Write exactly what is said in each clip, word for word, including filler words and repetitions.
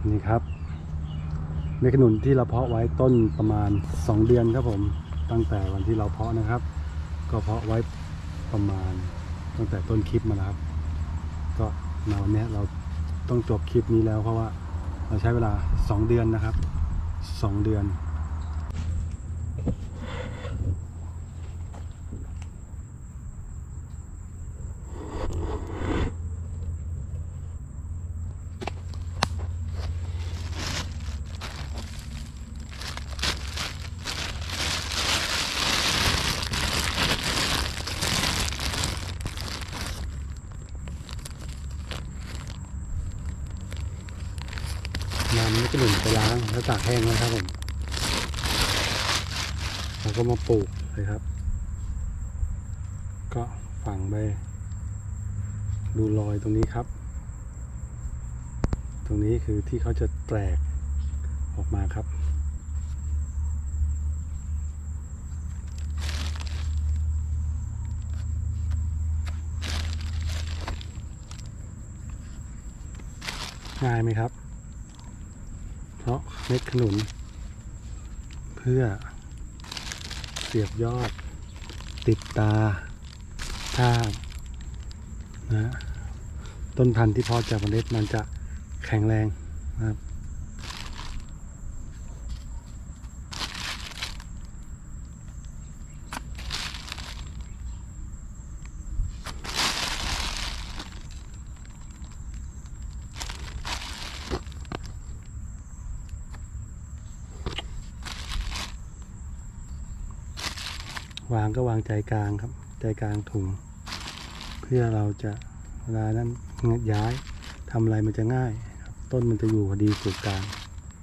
นี่ครับเม็ดขนุนที่เราเพาะไว้ต้นประมาณสองเดือนครับผมตั้งแต่วันที่เราเพาะนะครับก็เพาะไว้ประมาณตั้งแต่ต้นคลิปมาแล้วครับก็มาวันนี้เราต้องจบคลิปนี้แล้วเพราะว่าเราใช้เวลาสองเดือนนะครับสองเดือนนำเม็ดขนุนไปล้างแล้วตากแห้งนะครับผมเราก็มาปลูกเลยครับก็ฝังไปดูรอยตรงนี้ครับตรงนี้คือที่เขาจะแตกออกมาครับง่ายไหมครับเพราะเม็ดขนุนเพื่อเสียบยอดติดตาถ้านะต้นพันธุ์ที่เพาะจากเมล็ดมันจะแข็งแรงนะครับวางก็วางใจกลางครับใจกลางถุงเพื่อเราจะเวลานั้นย้ายทำอะไรมันจะง่ายครับต้นมันจะอยู่พอดีจุดกลาง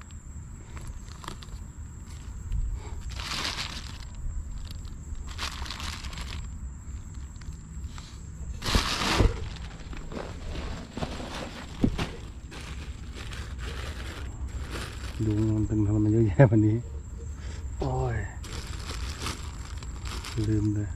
ดูมันเป็นทำไมมันเยอะแยะวันนี้โอ้ยลืมเลย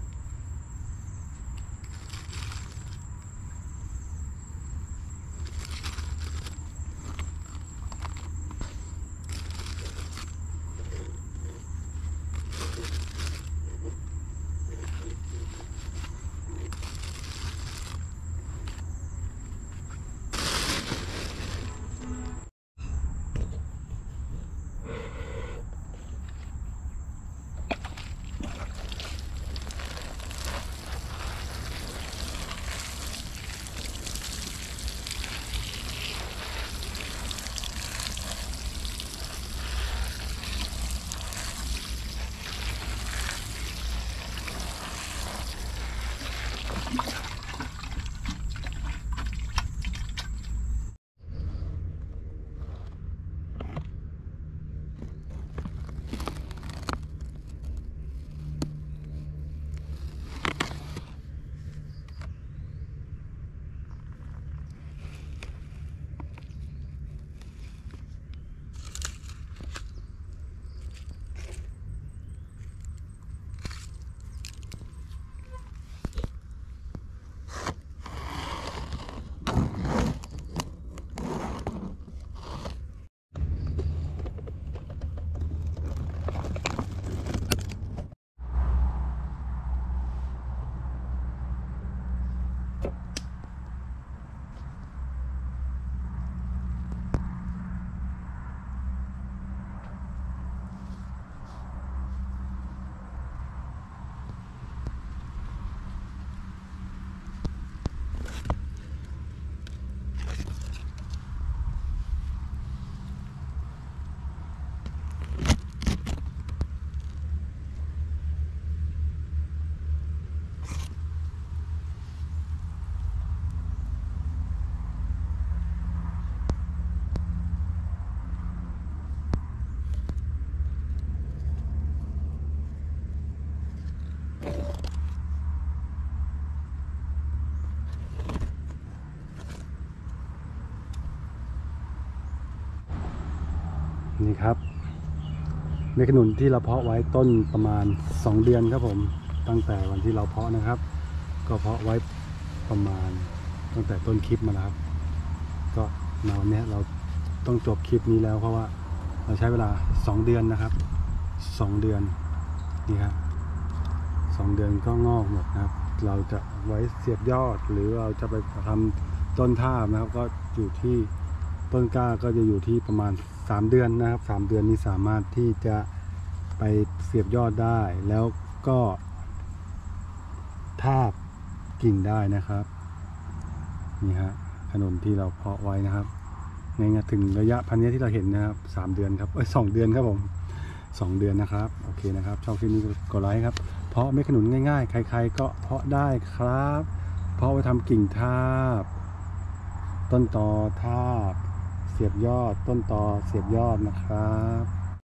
นี่ครับเม็ดขนุนที่เราเพาะไว้ต้นประมาณสองเดือนครับผมตั้งแต่วันที่เราเพาะนะครับก็เพาะไว้ประมาณตั้งแต่ต้นคลิปมาแล้วครับก็มาวันนี้เราต้องจบคลิปนี้แล้วเพราะว่าเราใช้เวลาสองเดือนนะครับสองเดือนนี่ครับสองเดือนก็งอกหมดนะครับเราจะไว้เสียบยอดหรือเราจะไปทำต้นท่านะครับก็อยู่ที่ต้นกล้าก็จะอยู่ที่ประมาณสามเดือนนะครับสามเดือนนี้สามารถที่จะไปเสียบยอดได้แล้วก็ทาบกิ่งได้นะครับนี่ฮะขนุนที่เราเพาะไว้นะครับในถึงระยะพันธุ์นี้ที่เราเห็นนะครับสามเดือนครับเอ้ยสองเดือนครับผมสองเดือนนะครับโอเคนะครับชอบคลิปนี้กดไลค์ครับเพาะเม็ดขนุนง่ายๆใครๆก็เพาะได้ครับเพาะไว้ทำกิ่งทาบต้นตอทาบเสียบยอดต้นตอเสียบยอดนะครับ